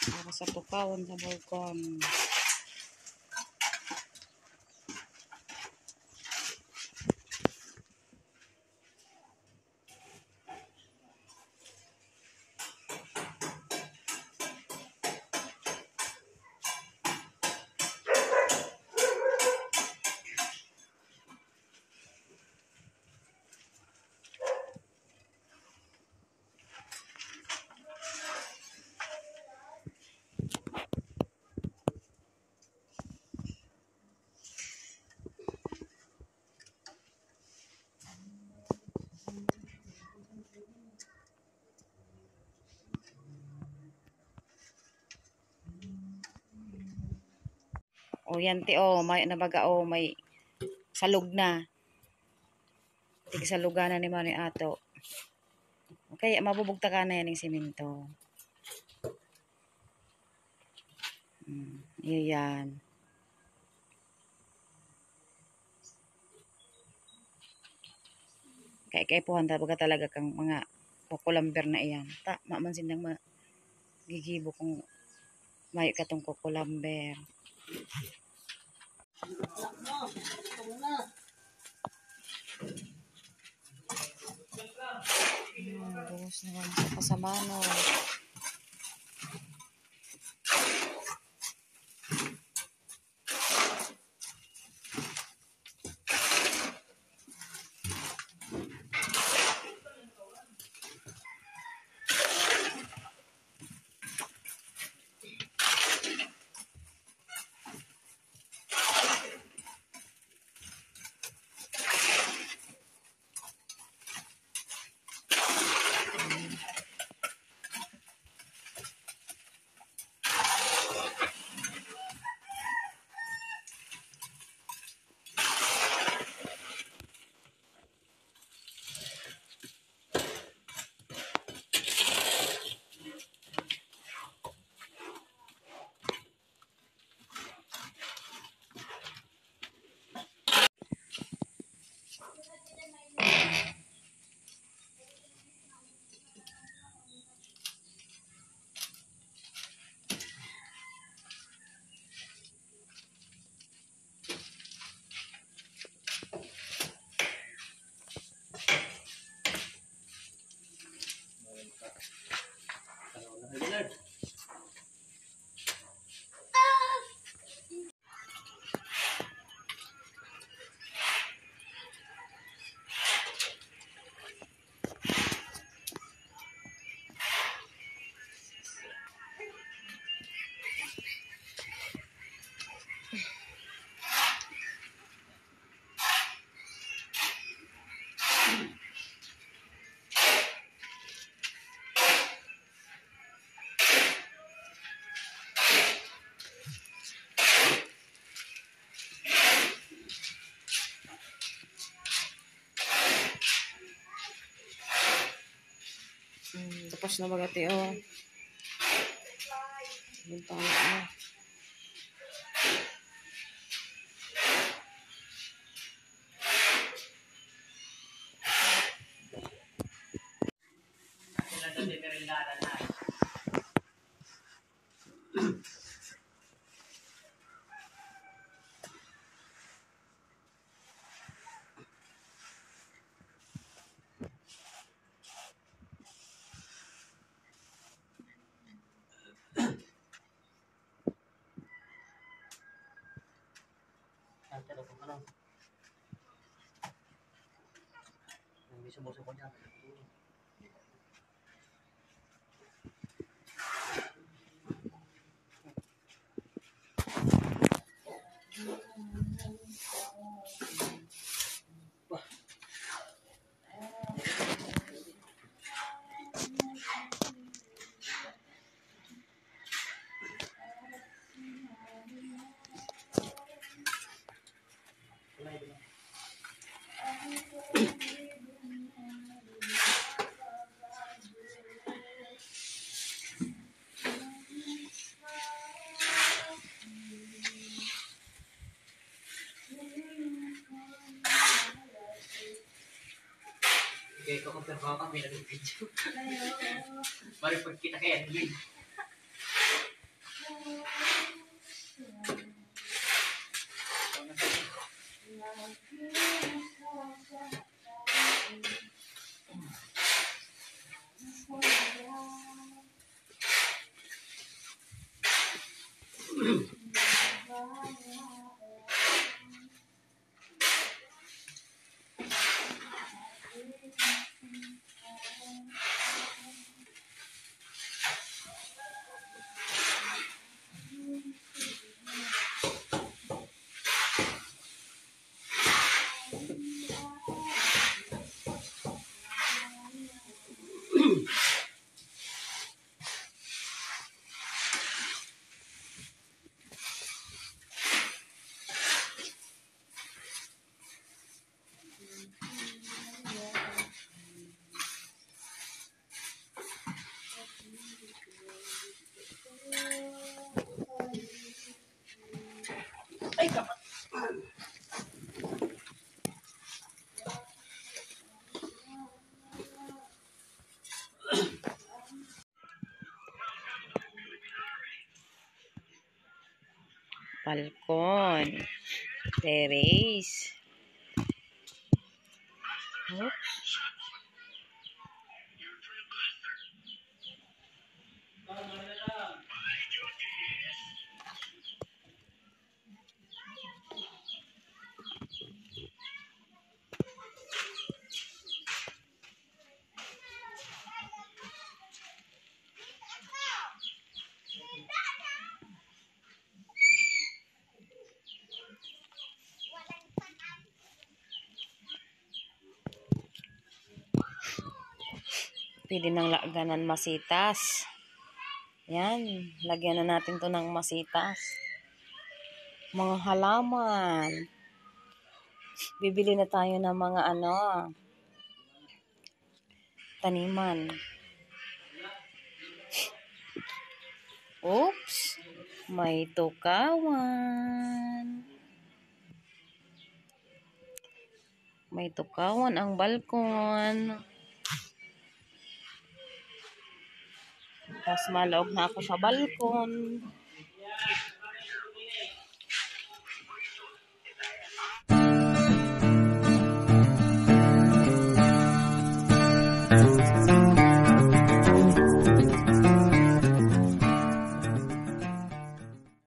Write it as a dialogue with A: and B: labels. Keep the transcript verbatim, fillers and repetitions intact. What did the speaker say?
A: Para sa tukawan sa balkon. O yan ti o, may nabaga o, may salug na. Tig salugan na ni Mani Ato. Okay, mabubugta ka na yan ng simento. Hmm, yan. Kaya kaya po handa baga talaga kang mga kukulamber na iyan. Ta, mamansin nang magigibo kung may katong kukulamber. Hmm, buhos naman sa pasamano. Hmm, tapos na bagati o. Bintang na.
B: Okay, kung magtrabaho ka, may nag-video. Balik pag kita kaya, Ay, kapat.
A: Balkon. Terrace. Oops. Pwede nang laganan masitas. Yan. Lagyan na natin to ng masitas. Mga halaman. Bibili na tayo ng mga ano, taniman. Oops. May tukawan. May tukawan ang balkon. Tapos malog na ako sa balkon.